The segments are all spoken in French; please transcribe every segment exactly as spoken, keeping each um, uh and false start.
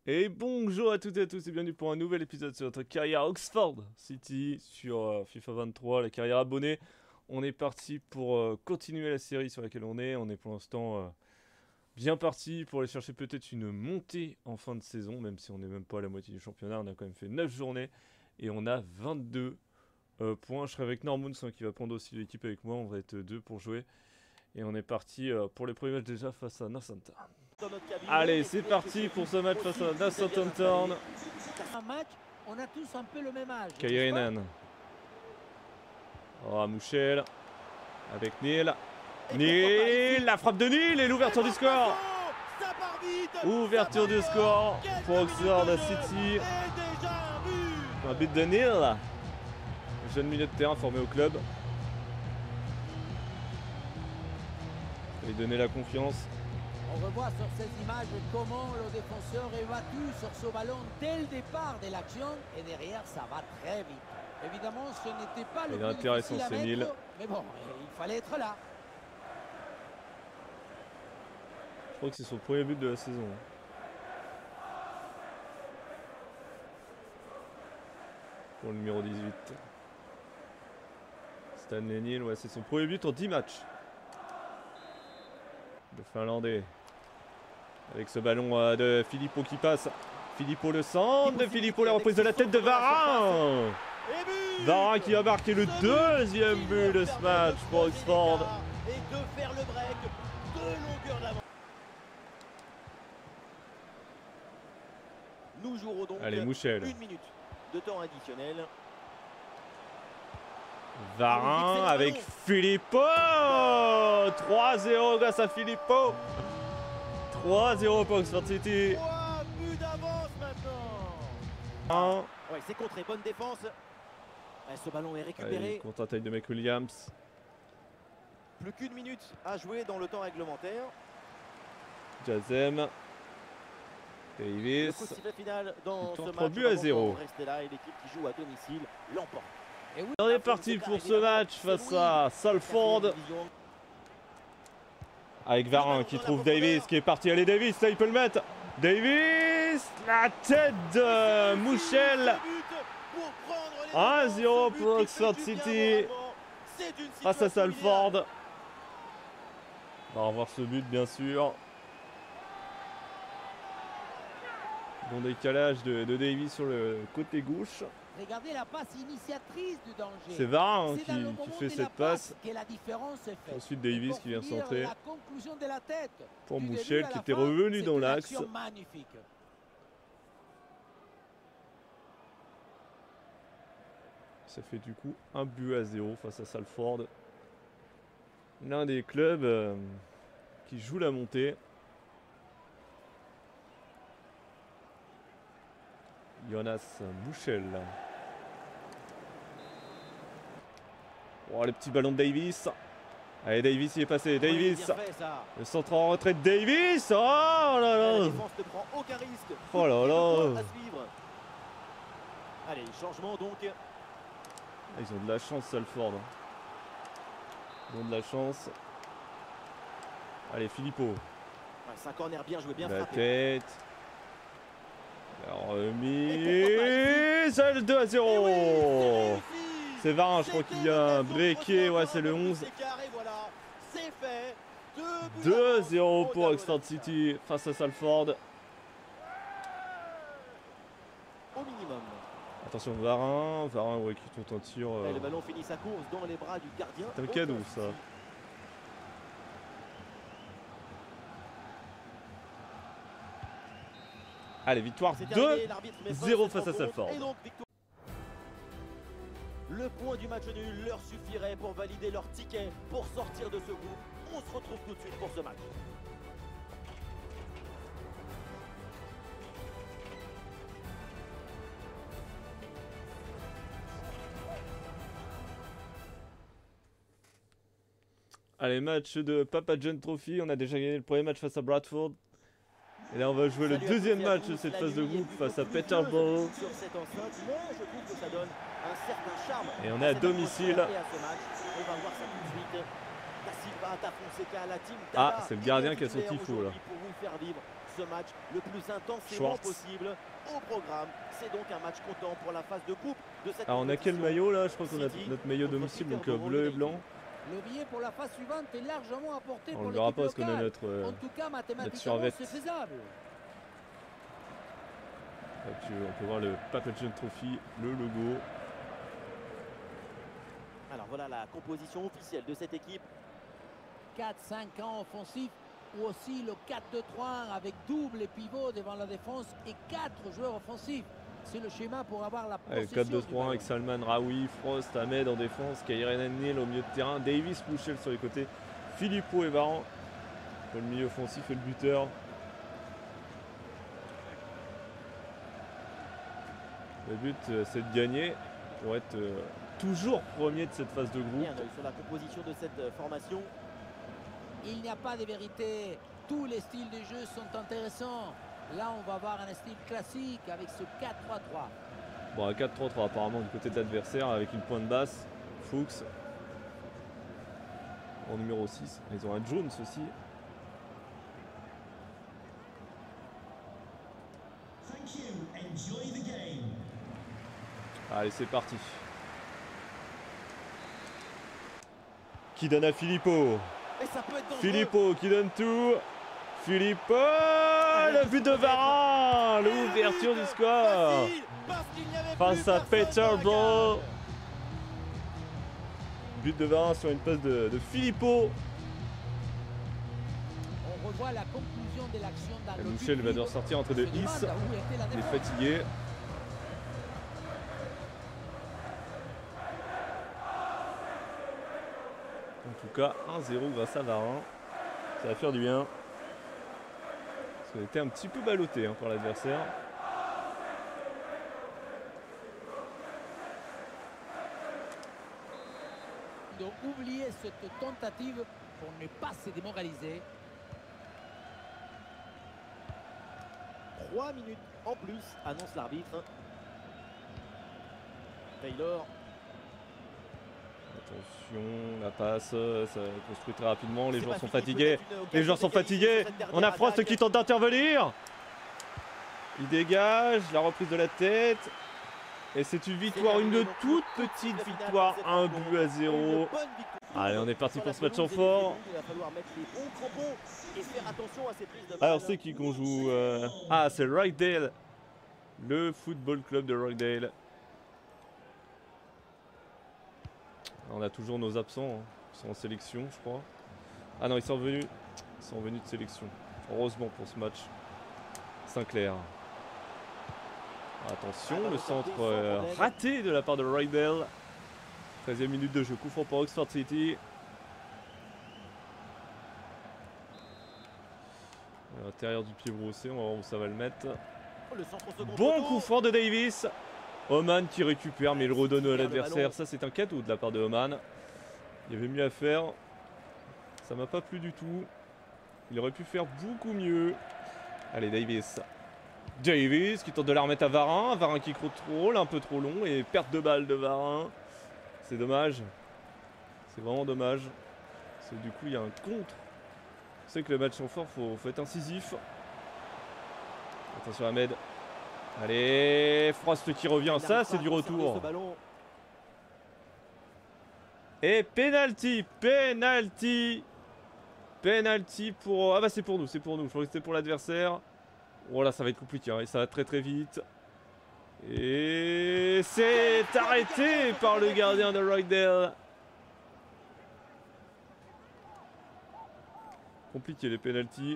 Et bonjour à toutes et à tous et bienvenue pour un nouvel épisode sur notre carrière Oxford City sur euh, FIFA vingt-trois, la carrière abonnée. On est parti pour euh, continuer la série sur laquelle on est. On est pour l'instant euh, bien parti pour aller chercher peut-être une montée en fin de saison, même si on n'est même pas à la moitié du championnat. On a quand même fait neuf journées et on a vingt-deux euh, points. Je serai avec Normons hein, qui va prendre aussi l'équipe avec moi. On va être deux pour jouer. Et on est parti euh, pour les premiers matchs déjà face à Northampton. Allez, c'est parti pour ce match face à Northampton. Un match, on a tous un peu le même âge. Kairinen. Oh, Mouchel. Avec Neil. Neil, la frappe de Neil et l'ouverture du score. Ouverture du score pour Oxford City. Un but de Neil. Jeune milieu de terrain formé au club. Il donner la confiance. On revoit sur ces images comment le défenseur est battu sur ce ballon dès le départ de l'action et derrière ça va très vite. Évidemment ce n'était pas le il est plus intéressant difficile à c'est Neil. mettre, mais bon, il fallait être là. Je crois que c'est son premier but de la saison. Pour le numéro dix-huit. Stanley Neil, ouais, c'est son premier but en dix matchs. Le Finlandais. Avec ce ballon euh, de Filippo qui passe. Filippo le centre de Filippo, la reprise de la tête de Varane. Varane qui a marqué le deuxième but de ce match pour Oxford. Et de faire le break, de longueur d'avant. Nous jouerons donc Allez, Mouchel. une minute de temps additionnel. Varane avec Filippo. trois zéro grâce à Filippo. trois zéro pour Oxford City. trois buts d'avance maintenant. un. Ouais, c'est contré, bonne défense. Ouais, ce ballon est récupéré. Contre-attaque de McWilliams. Plus qu'une minute à jouer dans le temps réglementaire. Jazem. Le Davis. coup de sifflet final dans ce match. trois buts à zéro. Rester là et l'équipe qui joue à domicile l'emporte. Et oui, On est parti pour ce match face à Salford. Avec Varane qui trouve Davis qui est parti. Allez Davis, là il peut le mettre. Davis, la tête de Mouchel. un zéro pour Oxford City face à Salford. On va revoir ce but bien sûr. Bon décalage de, de Davis sur le côté gauche. regardez la passe initiatrice du danger. C'est Varane C'est qui, dans le qui moment fait de la cette passe. que la différence est faite. Ensuite Davis qui vient finir, centrer la conclusion de la tête. pour Du Mouchel début à qui la était fin, revenu c'est dans une l'axe. action magnifique. Ça fait du coup un but à zéro face à Salford. L'un des clubs euh, qui joue la montée. Jonas Mouchel. Oh, le petit ballon de Davis. Allez, Davis, il est passé. Davis. Bien fait, ça. Le centre en retraite. Davis. Oh là La là. défense ne prend aucun risque. Oh là là. À suivre. Allez, changement donc. Ah, ils ont de la chance, Salford. Ils ont de la chance. Allez, Filippo. Ouais, c'est un corner bien joué, bien La frappé. tête. La remise. C'est le deux à zéro. C'est Varane, je crois qu'il y a un breaké. Ouais, c'est le onze. deux zéro pour Oxford City face à Salford. Au minimum. Attention, Varane. Varane, ouais, qui tente un tir. Euh... Et le ballon finit sa course dans les bras du gardien. C'est un cadeau, ça. Allez, victoire deux zéro face à Salford. Le point du match nul leur suffirait pour valider leur ticket pour sortir de ce groupe. On se retrouve tout de suite pour ce match. Allez, match de Papa John Trophy. On a déjà gagné le premier match face à Bradford. Et là, on va jouer le deuxième match de cette phase de groupe face à Peterborough. Et on est à domicile. Ah, c'est le gardien qui a son tifo là. ce match le plus intensément Schwartz. possible. Au programme, c'est donc un match comptant pour la phase de coupe de cette Alors on a quel compétition. maillot là? Je crois qu'on a City notre maillot contre domicile, donc Peterborough euh, bleu et United. blanc. Le billet pour la phase suivante est largement apporté On pour le verra l'équipe pas parce qu'on a locale. notre, euh, En tout cas, mathématiquement, survêt. c'est faisable. Et puis, on peut voir le Papa John Trophy, le logo. Alors voilà la composition officielle de cette équipe. quatre cinq ans offensif ou aussi le quatre deux trois un avec double pivot devant la défense et quatre joueurs offensifs. C'est le schéma pour avoir la Allez, possession quatre deux du trois un ballon. avec Salman, Raoui, Frost, Ahmed en défense, Kairen Anil au milieu de terrain, Davis, Pouchel sur les côtés, Filippo et Varan pour le milieu offensif et le buteur. Le but, euh, c'est de gagner pour être euh, toujours premier de cette phase de Et groupe. un œil sur la composition de cette euh, formation. Il n'y a pas de vérité. Tous les styles de jeu sont intéressants. Là, on va voir un style classique avec ce quatre trois trois. Bon, à quatre trois trois apparemment du côté de l'adversaire avec une pointe basse, Fuchs en numéro six. Ils ont un Jones aussi. Thank you. Enjoy the game. Allez, c'est parti. Qui donne à Filippo? Et ça peut être dangereux. Filippo qui donne tout. Filippo, le but de Varan, l'ouverture du score. Facile, parce qu'il n'y avait Face plus à personne dans la Peterborough. cage. But de Varan sur une passe de, de Filippo. On revoit la conclusion de l'action dans Et le Mouchel but va devoir libre. sortir entre On deux se demande Is. où était la Il est défense. fatigué. En tout cas, un zéro grâce à Varan. Ça va faire du bien. Parce qu'on était un petit peu ballotté hein, par l'adversaire. Ils ont oublié cette tentative pour ne pas se démoraliser. trois minutes en plus, annonce l'arbitre. Taylor. Attention, la passe, ça construit très rapidement. Les C'est joueurs pas sont fini, fatigués. peut-être une occasion Les joueurs sont d'égaliser fatigués. sur cette dernière On a Frost attaque. qui tente d'intervenir. Il dégage, la reprise de la tête. Et c'est une victoire, une toute petite victoire, un but à zéro. Une bonne victoire. Allez, on est parti Sur pour la ce match en pelouse, fort. Il va falloir mettre les bons crampons et faire attention à ces prises de balle. Alors c'est qui qu'on joue euh Ah, c'est Rockdale. Le football club de Rockdale. On a toujours nos absents. Hein. Ils sont en sélection, je crois. Ah non, ils sont revenus. Ils sont revenus de sélection. Heureusement pour ce match. Sinclair. Attention, le centre euh, raté de la part de Rockdale. treizième minute de jeu. Coup franc pour Oxford City. À l'intérieur du pied brossé, on va voir où ça va le mettre. Le centre au second Bon poteau. coup franc de Davis. Oman qui récupère mais il redonne à l'adversaire. Ça c'est un cadeau de la part de Oman. Il y avait mieux à faire. Ça m'a pas plu du tout. Il aurait pu faire beaucoup mieux. Allez Davis. Davis qui tente de la remettre à Varin. Varin qui contrôle un peu trop long et perte de balle de Varin. C'est dommage. C'est vraiment dommage. Parce que du coup il y a un contre. C'est que le match en fort, faut, faut être incisif. Attention Ahmed. Allez, Frost qui revient, Il ça n'arrive c'est pas du à conserver retour. ce ballon. Et penalty, penalty. Penalty pour... Ah bah c'est pour nous, c'est pour nous. Je crois que c'était pour l'adversaire. Voilà, ça va être compliqué, hein, et ça va très très vite. Et c'est arrêté par le gardien de Rockdale. Compliqué les penalties.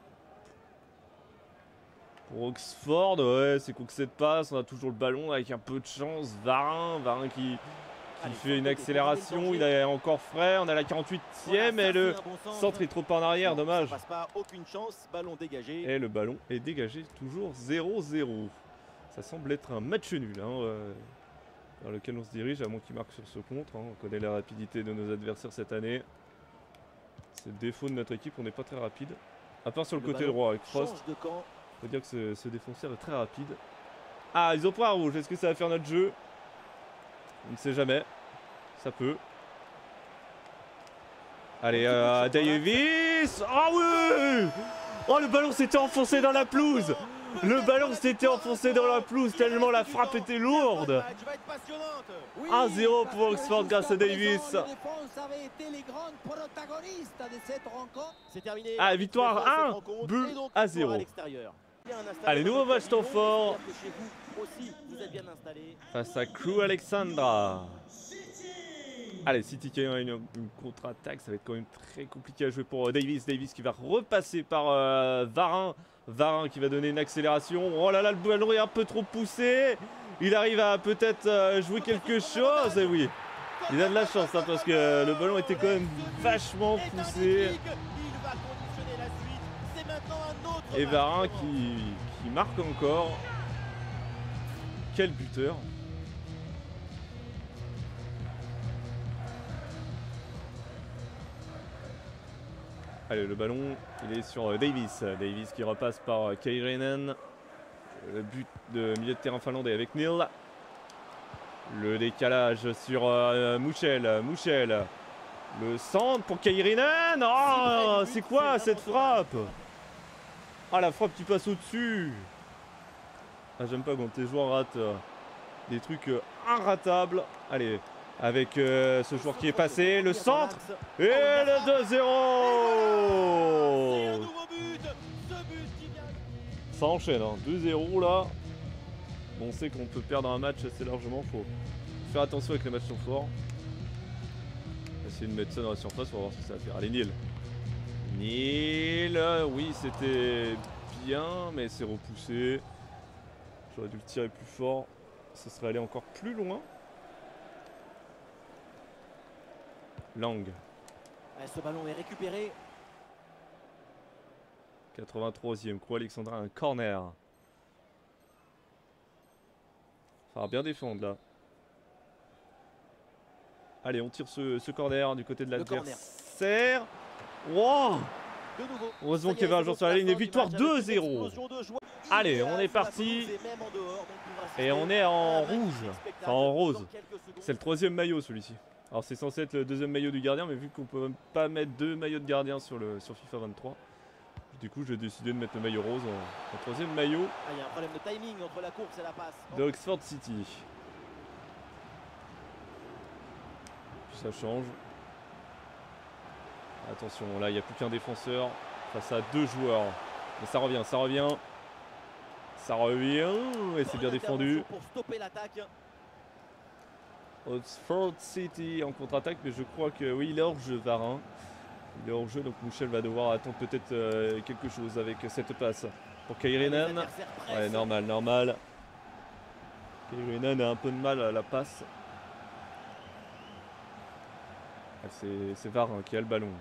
Pour Oxford, ouais, c'est qu'on que cette passe, on a toujours le ballon avec un peu de chance. Varin, Varin qui, qui Allez, fait une centre, accélération, danger. il est encore frais, on a la quarante-huitième Voilà, et ça, le c'est un bon centre. centre est trop en arrière, Non, dommage. Ça passe pas, aucune chance, ballon dégagé. Et le ballon est dégagé, toujours zéro zéro. Ça semble être un match nul hein, euh, dans lequel on se dirige, à moins qu'il marque sur ce contre. Hein. On connaît la rapidité de nos adversaires cette année. C'est le défaut de notre équipe, on n'est pas très rapide. À part sur le, Le côté ballon droit avec Frost. Change de camp. Faut dire que ce, ce défenseur est très rapide. Ah, ils ont pris un rouge. Est-ce que ça va faire notre jeu? On ne sait jamais. Ça peut. Allez, euh, Davis. Ah oui! Oh, le ballon s'était enfoncé dans la pelouse. Le ballon s'était enfoncé dans la pelouse tellement la frappe était lourde. un zéro pour Oxford grâce à Davis. Ah, victoire un, but à zéro. Allez, nouveau match temps fort face à Crew Alexandra. Allez, City qui a une, une contre-attaque, ça va être quand même très compliqué à jouer pour euh, Davis. Davis qui va repasser par euh, Varane. Varane qui va donner une accélération. Oh là là, le ballon est un peu trop poussé. Il arrive à peut-être euh, jouer quelque chose. Et oui, il a de la chance hein, parce que le ballon était quand même vachement poussé. Et Varane qui, qui marque encore. Quel buteur! Allez, le ballon, il est sur Davis. Davis qui repasse par Kairinen. Le but de milieu de terrain finlandais avec Neil. Le décalage sur euh, Mouchel. Mouchel. Le centre pour Kairinen. Oh, c'est quoi cette frappe? Ah, la frappe qui passe au-dessus. Ah, j'aime pas quand tes joueurs ratent euh, des trucs euh, inratables. Allez. Avec euh, ce joueur qui est passé, le centre et le deux zéro. Ça enchaîne, hein. deux zéro là. Bon, on sait qu'on peut perdre un match assez largement, faut faire attention avec les matchs sont forts. Essayer de mettre ça dans la surface, on va voir ce que ça va faire. Allez, Neil. Neil, oui, c'était bien, mais c'est repoussé. J'aurais dû le tirer plus fort, ça serait allé encore plus loin. Lang. Ce ballon est récupéré. quatre-vingt-troisième, Crew Alexandra, un corner. Il va bien défendre là. Allez, on tire ce, ce corner du côté de l'adversaire. Wow. Heureusement qu'il y avait un joueur sur la ligne. Et victoire deux zéro. Allez, on est parti. Et on est en rouge. Enfin, en rose. C'est le troisième maillot celui-ci. Alors c'est censé être le deuxième maillot du gardien, mais vu qu'on peut même pas mettre deux maillots de gardien sur, le, sur FIFA vingt-trois, du coup j'ai décidé de mettre le maillot rose en, en troisième maillot. Ah, il y a un problème de timing entre la course et la passe. De Oxford City. Puis ça change. Attention, là il n'y a plus qu'un défenseur face à deux joueurs. Mais ça revient, ça revient. Ça revient et c'est bien défendu. Pour stopper l'attaque. Oxford City en contre-attaque, mais je crois que oui, il est hors jeu, Varane. Il est hors jeu, donc Mouchel va devoir attendre peut-être euh, quelque chose avec cette passe. Pour Kairinen. Ouais, normal, normal. Kairinen a un peu de mal à la passe. Ah, c'est Varane qui a le ballon.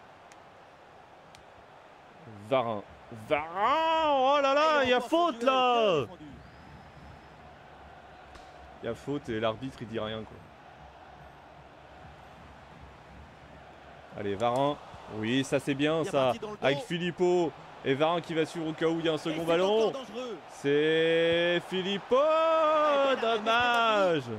Varane. Varane. Oh là là, il y a faute là. Il y a faute et l'arbitre il dit rien quoi. Allez, Varane. Oui, ça c'est bien ça. Avec Filippo et Varane qui va suivre au cas où il y a un second ballon. C'est Filippo. Dommage.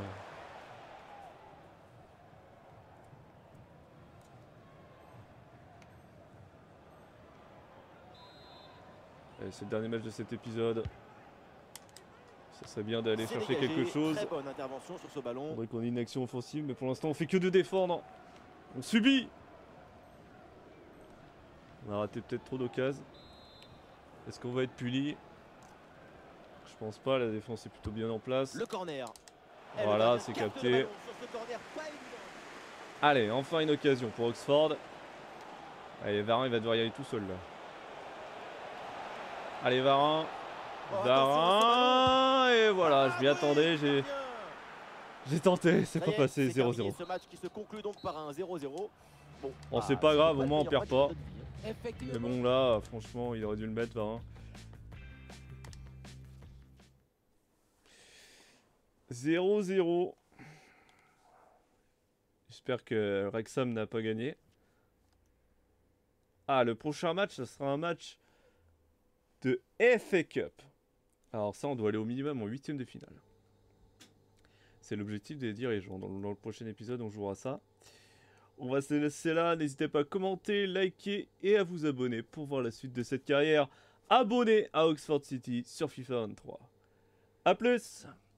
C'est le dernier match de cet épisode. Ça serait bien d'aller chercher dégagé, quelque chose. Très bonne intervention sur ce ballon. Il faudrait qu'on ait une action offensive, mais pour l'instant on fait que de défendre. On subit. On a raté peut-être trop d'occasions. Est-ce qu'on va être puni? Je pense pas, la défense est plutôt bien en place. Le corner. Voilà, c'est capté. Allez, enfin une occasion pour Oxford. Allez, Varane il va devoir y aller tout seul là. Allez, Varane. Oh, Varane. Et voilà, je m'y attendais. J'ai j'ai tenté, c'est pas passé. Zéro zéro. Ce match qui se conclut donc par un zéro zéro. Bon, bon ah, c'est pas grave, au moins on perd pas. Mais bon, là, franchement, il aurait dû le mettre, Varane. zéro zéro. J'espère que Wrexham n'a pas gagné. Ah, le prochain match, ça sera un match de F A Cup. Alors ça, on doit aller au minimum en huitième de finale. C'est l'objectif des dirigeants. Dans, dans le prochain épisode, on jouera ça. On va se laisser là. N'hésitez pas à commenter, liker et à vous abonner pour voir la suite de cette carrière. Abonnez à Oxford City sur FIFA vingt-trois. A plus!